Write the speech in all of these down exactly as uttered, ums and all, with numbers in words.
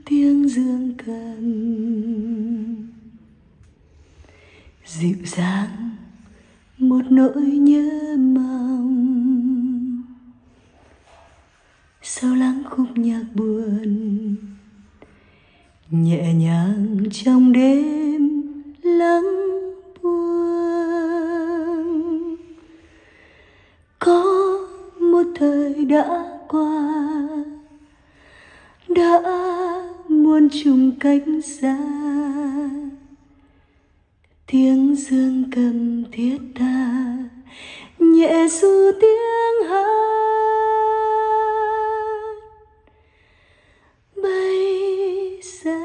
tiếng dương cầm dịu dàng một nỗi nhớ mong, sâu lắng khúc nhạc buồn nhẹ nhàng trong đêm lắng buông. Có một thời đã qua, đã muôn trùng cách xa, tiếng dương cầm thiết tha nhẹ ru tiếng hát bay xa.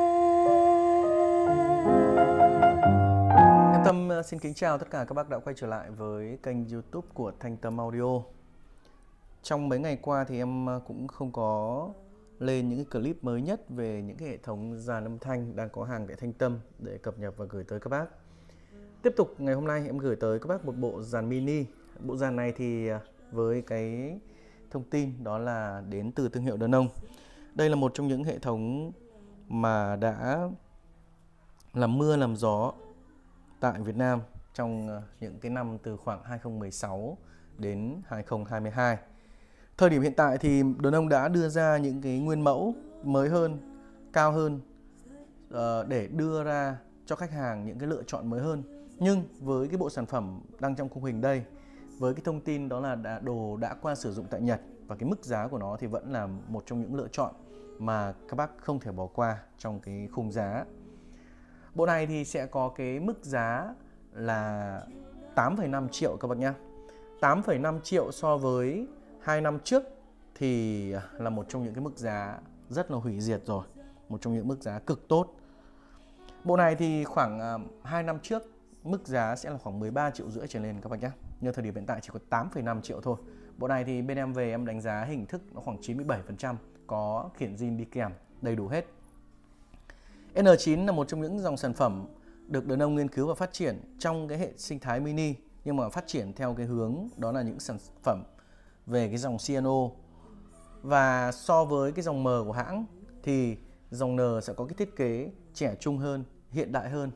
Em Tâm xin kính chào tất cả các bác đã quay trở lại với kênh YouTube của Thanh Tâm Audio. Trong mấy ngày qua thì em cũng không có lên những cái clip mới nhất về những cái hệ thống dàn âm thanh đang có hàng tại Thanh Tâm để cập nhật và gửi tới các bác. Tiếp tục ngày hôm nay em gửi tới các bác một bộ dàn mini. Bộ dàn này thì với cái thông tin đó là đến từ thương hiệu Denon. Đây là một trong những hệ thống mà đã làm mưa làm gió tại Việt Nam trong những cái năm từ khoảng hai không một sáu đến hai không hai hai. Thời điểm hiện tại thì Denon đã đưa ra những cái nguyên mẫu mới hơn, cao hơn để đưa ra cho khách hàng những cái lựa chọn mới hơn. Nhưng với cái bộ sản phẩm đăng trong khung hình đây, với cái thông tin đó là đã, đồ đã qua sử dụng tại Nhật và cái mức giá của nó thì vẫn là một trong những lựa chọn mà các bác không thể bỏ qua trong cái khung giá. Bộ này thì sẽ có cái mức giá là tám phẩy năm triệu các bác nhé. tám phẩy năm triệu so với hai năm trước thì là một trong những cái mức giá rất là hủy diệt rồi, một trong những mức giá cực tốt. Bộ này thì khoảng hai năm trước mức giá sẽ là khoảng mười ba triệu rưỡi trở lên các bác nhé. Nhưng thời điểm hiện tại chỉ có tám phẩy năm triệu thôi. Bộ này thì bên em về em đánh giá hình thức nó khoảng chín mươi bảy phần trăm, có khiển zin đi kèm đầy đủ hết. N chín là một trong những dòng sản phẩm được Denon nghiên cứu và phát triển trong cái hệ sinh thái mini, nhưng mà phát triển theo cái hướng đó là những sản phẩm về cái dòng Piano. Và so với cái dòng M của hãng thì dòng N sẽ có cái thiết kế trẻ trung hơn, hiện đại hơn.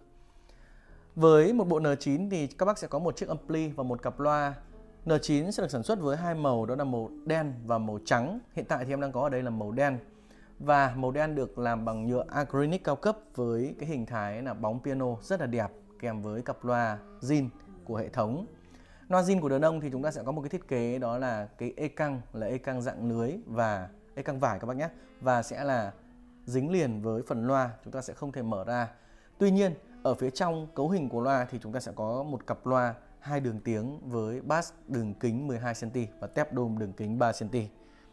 Với một bộ N chín thì các bác sẽ có một chiếc ampli và một cặp loa. N chín sẽ được sản xuất với hai màu, đó là màu đen và màu trắng. Hiện tại thì em đang có ở đây là màu đen. Và màu đen được làm bằng nhựa acrylic cao cấp với cái hình thái là bóng piano rất là đẹp, kèm với cặp loa zin của hệ thống. Loa zin của Denon thì chúng ta sẽ có một cái thiết kế đó là cái e căng, là e căng dạng lưới và e căng vải các bác nhé. Và sẽ là dính liền với phần loa, chúng ta sẽ không thể mở ra. Tuy nhiên ở phía trong cấu hình của loa thì chúng ta sẽ có một cặp loa hai đường tiếng với bass đường kính mười hai xăng-ti-mét và tép dome đường kính ba xăng-ti-mét.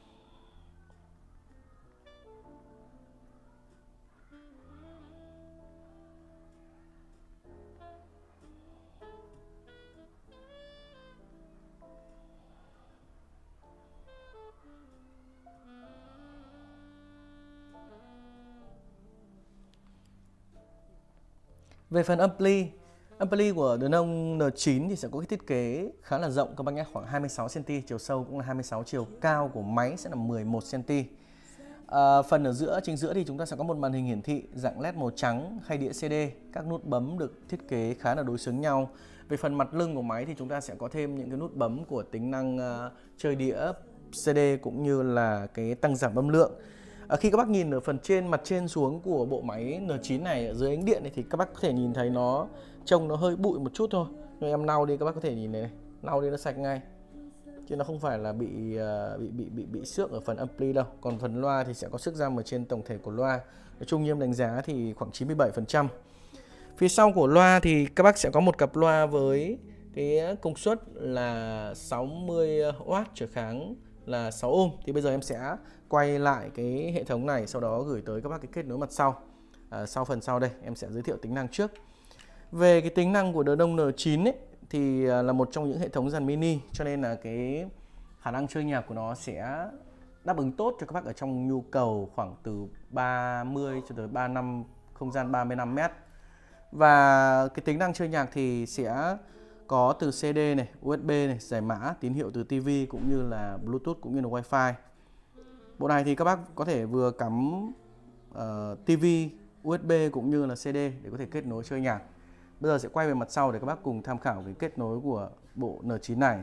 Về phần ampli, ampli của Denon N chín thì sẽ có cái thiết kế khá là rộng các bác nhé, khoảng hai mươi sáu xăng-ti-mét, chiều sâu cũng là hai mươi sáu, chiều cao của máy sẽ là mười một xăng-ti-mét. À, phần ở giữa, chính giữa thì chúng ta sẽ có một màn hình hiển thị dạng led màu trắng, khay đĩa xê đê, các nút bấm được thiết kế khá là đối xứng nhau. Về phần mặt lưng của máy thì chúng ta sẽ có thêm những cái nút bấm của tính năng uh, chơi đĩa xê đê cũng như là cái tăng giảm âm lượng. À, khi các bác nhìn ở phần trên, mặt trên xuống của bộ máy N chín này ở dưới ánh điện này, thì các bác có thể nhìn thấy nó trông nó hơi bụi một chút thôi. Nhưng em lau đi các bác có thể nhìn này, này. Lau đi nó sạch ngay. Chứ nó không phải là bị uh, bị bị bị bị xước ở phần ampli đâu. Còn phần loa thì sẽ có xước răm ở trên tổng thể của loa. Nói chung như em đánh giá thì khoảng chín mươi bảy phần trăm. Phía sau của loa thì các bác sẽ có một cặp loa với cái công suất là sáu mươi oát, trở kháng là sáu ôm. Thì bây giờ em sẽ quay lại cái hệ thống này, sau đó gửi tới các bác cái kết nối mặt sau. À, sau phần sau đây em sẽ giới thiệu tính năng trước. Về cái tính năng của Denon N chín ấy, thì là một trong những hệ thống dàn mini, cho nên là cái khả năng chơi nhạc của nó sẽ đáp ứng tốt cho các bác ở trong nhu cầu khoảng từ ba mươi cho tới ba mươi lăm, không gian ba mươi lăm mét. Và cái tính năng chơi nhạc thì sẽ có từ xê đê này, u ét bê này, giải mã, tín hiệu từ ti vi cũng như là Bluetooth cũng như là Wi-Fi. Bộ này thì các bác có thể vừa cắm uh, ti vi, u ét bê cũng như là xê đê để có thể kết nối chơi nhạc. Bây giờ sẽ quay về mặt sau để các bác cùng tham khảo cái kết nối của bộ N chín này.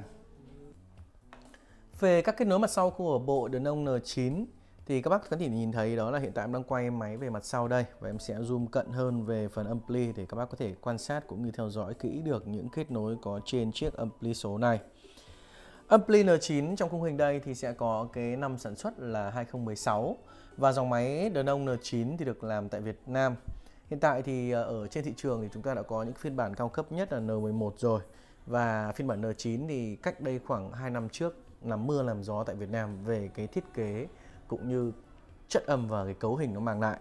Về các kết nối mặt sau của bộ Denon N chín thì các bác có thể nhìn thấy đó là hiện tại em đang quay máy về mặt sau đây, và em sẽ zoom cận hơn về phần ampli để các bác có thể quan sát cũng như theo dõi kỹ được những kết nối có trên chiếc ampli số này. Ampli N chín trong khung hình đây thì sẽ có cái năm sản xuất là hai không một sáu, và dòng máy Denon N chín thì được làm tại Việt Nam. Hiện tại thì ở trên thị trường thì chúng ta đã có những phiên bản cao cấp nhất là N mười một rồi, và phiên bản N chín thì cách đây khoảng hai năm trước làm mưa làm gió tại Việt Nam về cái thiết kế cũng như chất âm và cái cấu hình nó mang lại.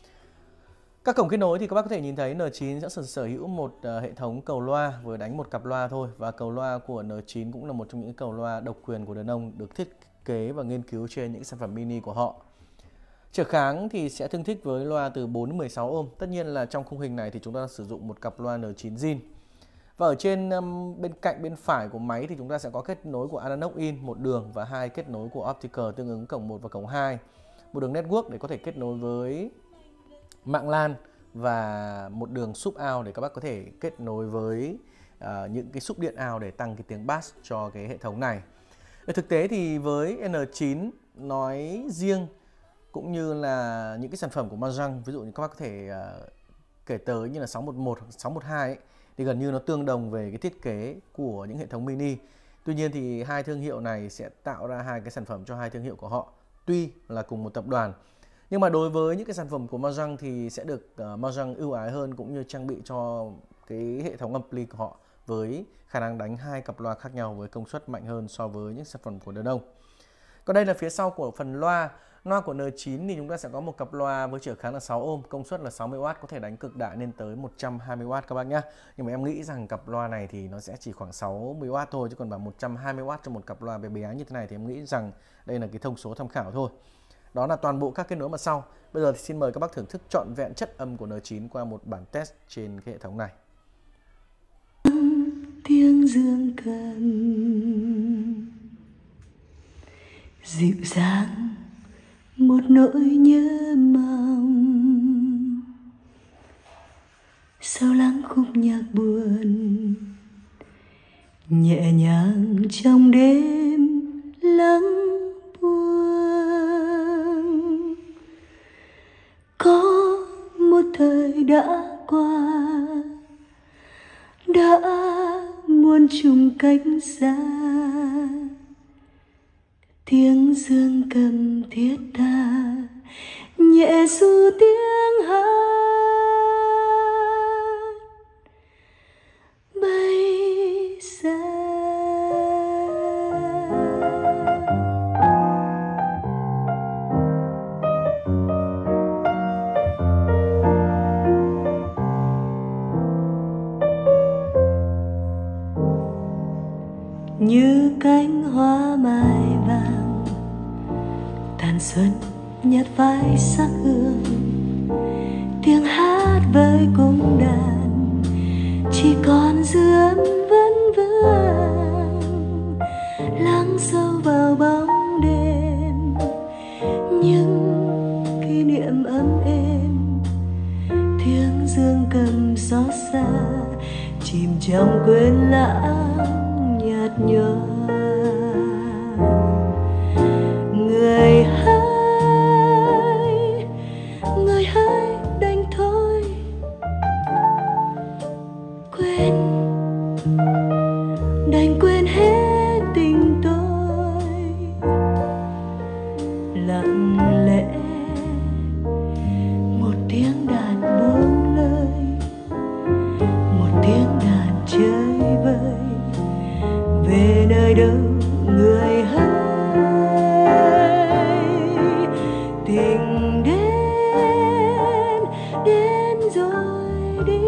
Các cổng kết nối thì các bác có thể nhìn thấy N chín sẽ sở hữu một uh, hệ thống cầu loa với đánh một cặp loa thôi, và cầu loa của N chín cũng là một trong những cầu loa độc quyền của Denon, được thiết kế và nghiên cứu trên những sản phẩm mini của họ. Trở kháng thì sẽ tương thích với loa từ bốn đến mười sáu ohm. Tất nhiên là trong khung hình này thì chúng ta sử dụng một cặp loa N chín zin. Và ở trên um, bên cạnh bên phải của máy thì chúng ta sẽ có kết nối của analog in một đường và hai kết nối của optical tương ứng cổng một và cổng hai. Một đường network để có thể kết nối với mạng LAN, và một đường sub out để các bác có thể kết nối với uh, những cái sub điện out để tăng cái tiếng bass cho cái hệ thống này. Ở thực tế thì với N chín nói riêng cũng như là những cái sản phẩm của Marantz, ví dụ như các bác có thể uh, kể tới như là sáu một một, sáu một hai ấy, thì gần như nó tương đồng về cái thiết kế của những hệ thống mini. Tuy nhiên thì hai thương hiệu này sẽ tạo ra hai cái sản phẩm cho hai thương hiệu của họ, tuy là cùng một tập đoàn. Nhưng mà đối với những cái sản phẩm của Marantz thì sẽ được uh, Marantz ưu ái hơn, cũng như trang bị cho cái hệ thống ampli của họ với khả năng đánh hai cặp loa khác nhau với công suất mạnh hơn so với những sản phẩm của Denon. Còn đây là phía sau của phần loa. Loa của N chín thì chúng ta sẽ có một cặp loa với trở kháng là sáu ohm, công suất là sáu mươi oát, có thể đánh cực đại lên tới một trăm hai mươi oát các bác nhé. Nhưng mà em nghĩ rằng cặp loa này thì nó sẽ chỉ khoảng sáu mươi oát thôi, chứ còn bảo một trăm hai mươi oát cho một cặp loa bé bé như thế này thì em nghĩ rằng đây là cái thông số tham khảo thôi. Đó là toàn bộ các kết nối mặt sau. Bây giờ thì xin mời các bác thưởng thức trọn vẹn chất âm của N chín qua một bản test trên cái hệ thống này. Tiếng dương cầm dịu dàng một nỗi nhớ mong, sao lắng khúc nhạc buồn nhẹ nhàng trong đêm lắng buông. Có một thời đã qua, đã muôn trùng cách xa, tiếng dương cầm thiết tha nhẹ ru tiếng hát bay xa. Như cánh hoa mai vàng tàn xuân nhạt phai sắc hương, tiếng hát với cung đàn chỉ còn dư âm vấn vương, lắng sâu vào bóng đêm những kỷ niệm ấm êm. Tiếng dương cầm xót xa chìm trong quên lãng nhạt nhòa. Người hãy, người hãy đành thôi quên, đành quên hết tình tôi. Lặng lẽ một tiếng đàn buông lời, một tiếng đàn chơi vơi về nơi đâu người hãy. Tình đến, đến rồi đi,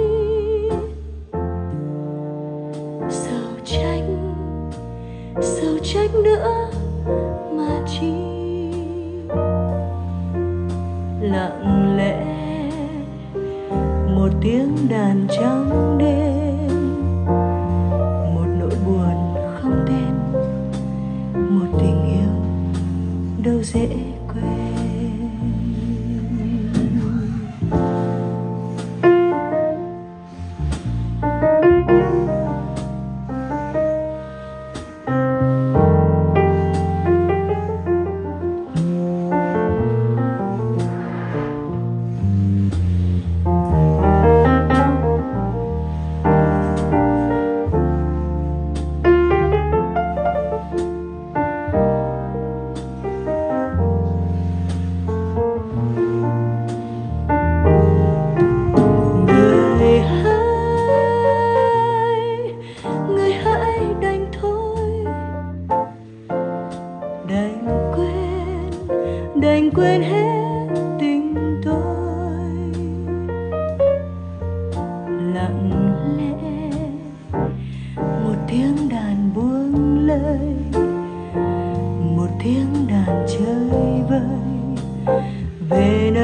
sao trách, sao trách nữa mà chi. Lặng lẽ một tiếng đàn trong đêm, một nỗi buồn không tên, một tình yêu đâu dễ quên.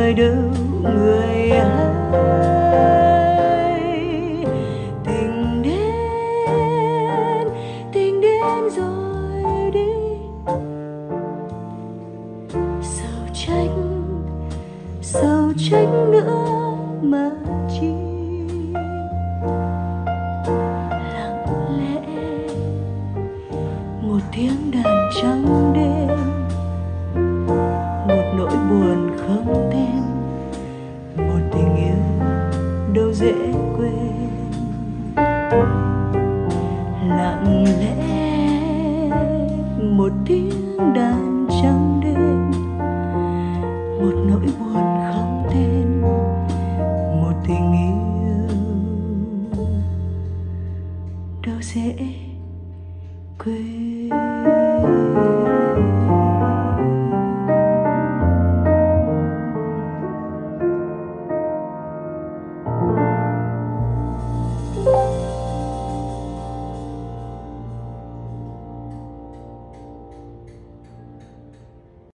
rời đâu người ơi. Tình đến, tình đến rồi đi, sầu trách, sầu trách nữa mà chi. Lặng lẽ một tiếng đàn trong đêm, một nỗi buồn không tên, một tình yêu đâu dễ quên. Lặng lẽ một tiếng đàn trong đêm, một nỗi buồn không tên, một tình yêu đâu dễ